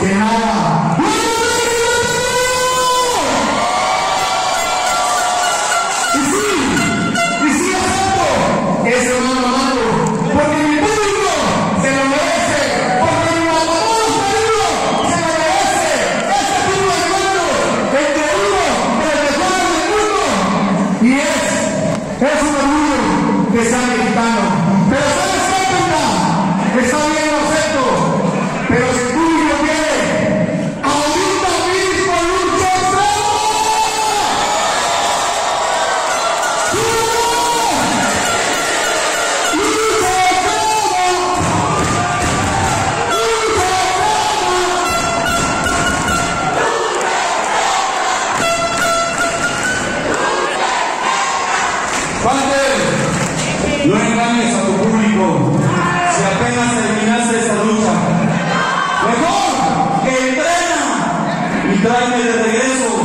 que nada. Y sí acepto ese hermano amado, porque mi público se lo merece, porque mi mamón querido se lo merece. Este tipo de hermano, entre uno de los mejores del mundo, y es un orgullo que sea mexicano. Pero ¿sabes qué, Penta? Está bien, lo acepto, pero si tú lo quieres, ahorita mismo lucha extremo. Walter, no engañes a tu público. Si apenas terminaste esta lucha, mejor que entrena y tráeme de regreso